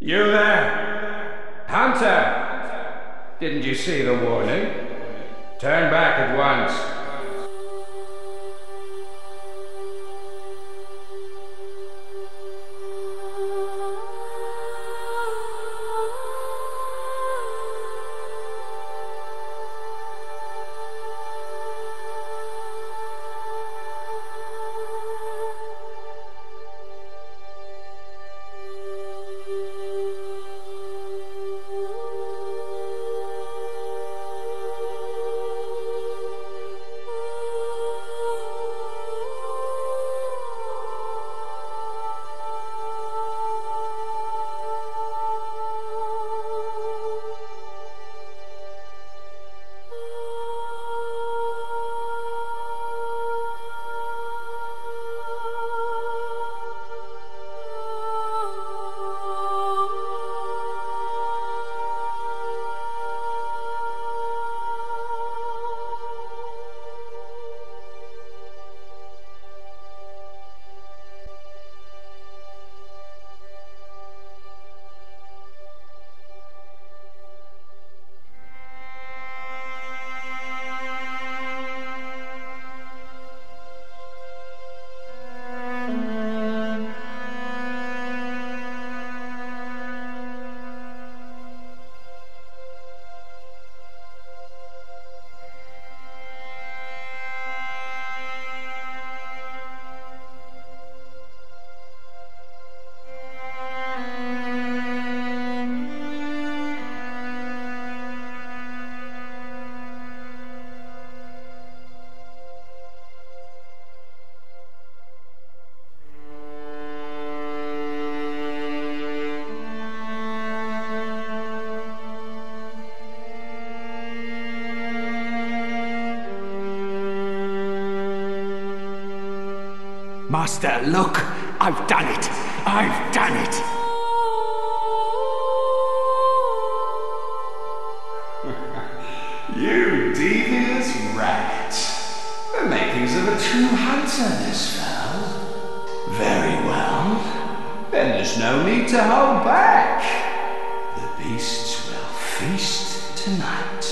You there? Hunter! Didn't you see the warning? Turn back at once. Master, look! I've done it! I've done it! You devious rat! The makings of a true hunter, this fellow. Very well. Then there's no need to hold back. The beasts will feast tonight.